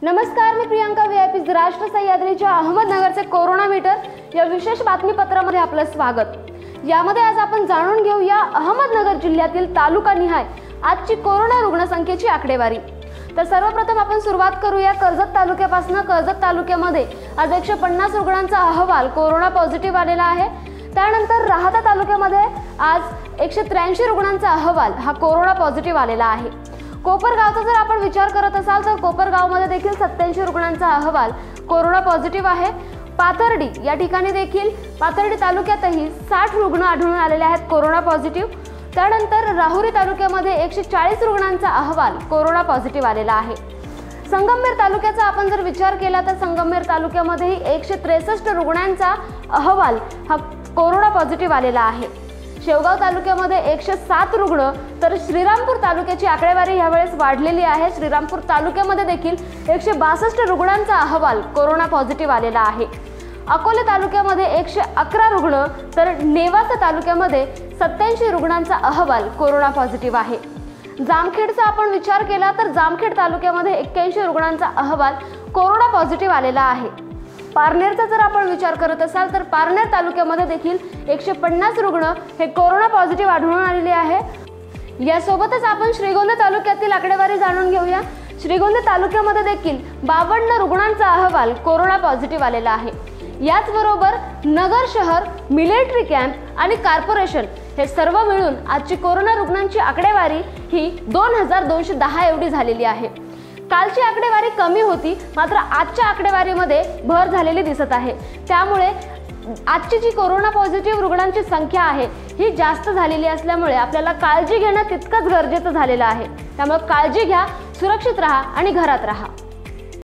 नमस्कार, मी प्रियांका VIP राष्ट्र सह्याद्रीच्या अहमदनगरचे कोरोना मीटर या विशेष बातमीपत्रामध्ये आपलं स्वागत। यामध्ये आज आपण जाणून घेऊया अहमदनगर जिल्ह्यातील तालुकानिहाय आजची कोरोना रुग्णसंख्येची आकडेवारी। तर सर्वप्रथम आपण सुरुवात करूया कर्जत तालुक्यापासून। कर्जत तालुक्यामध्ये आज 150 रुग्णांचा अहवाल कोरोना पॉझिटिव्ह आलेला आहे। त्यानंतर राहाता तालुक्यामध्ये आज 183 रुग्णांचा अहवाल हा कोरोना पॉझिटिव्ह आलेला आहे। कोपरगावचा जर आपण विचार करत असाल तर कोपरगावमध्ये देखील 87 रुग्णांचा अहवाल कोरोना पॉझिटिव्ह आहे। पाथर्डी या ठिकाणी देखील पाथर्डी तालुक्यातही 60 रुग्ण आढळून आलेले आहेत कोरोना पॉझिटिव्ह। त्यानंतर राहुरी तालुक्यामध्ये 140 रुग्णांचा अहवाल कोरोना पॉझिटिव्ह आलेला आहे। संगमनेर तालुक्याचा आपण जर विचार केला तर संगमनेर तालुक्यामध्येही 163 रुग्णांचा अहवाल हा कोरोना पॉझिटिव्ह आलेला आहे। शेवगाव तालुक्यामध्ये 107 रुग्ण, तर श्रीरामपूर तालुक्याची आकडेवारी यावेळेस वाढलेली आहे। श्रीरामपूर तालुक्यामध्ये देखील 162 रुग्णांचा अहवाल कोरोना पॉझिटिव्ह आलेला आहे। अकोले तालुक्यामध्ये 111 रुग्ण, तर नेवासा तालुक्यामध्ये 87 रुग्णांचा अहवाल कोरोना पॉझिटिव्ह आहे। जामखेडचा आपण विचार केला तर जामखेड तालुक्यामध्ये 81 रुग्णांचा अहवाल कोरोना पॉझिटिव्ह आलेला आहे। पारनेरचा जर आपण विचार करत असाल तर पारनेर तालुक्यामध्ये देखील 150 रुग्ण हे कोरोना पॉझिटिव्ह आढळून आलेले आहे। यासोबतच आपण श्रीगोंदा तालुक्यातील आकडेवारी जाणून घेऊया। श्रीगोंदा तालुक्यामध्ये देखील 52 रुग्णांचा अहवाल कोरोना पॉझिटिव्ह आलेला आहे। याचबरोबर नगर शहर, मिलिटरी कॅम्प आणि कॉर्पोरेशन हे सर्व मिळून आजची कोरोना रुग्णांची आकडेवारी ही 2210 एवढी झालेली आहे। कालची आकडेवारी कमी होती, मात्र आजच्या आकडेवारीमध्ये भर झालेली दिसत आहे। त्यामुळे आजची जी कोरोना पॉझिटिव्ह रुग्णांची संख्या आहे ही जास्त झालेली असल्यामुळे आपल्याला काळजी घेणं तितकंच गरजेचं झालेलं आहे। त्यामुळे काळजी घ्या, सुरक्षित राहा आणि घरात राहा।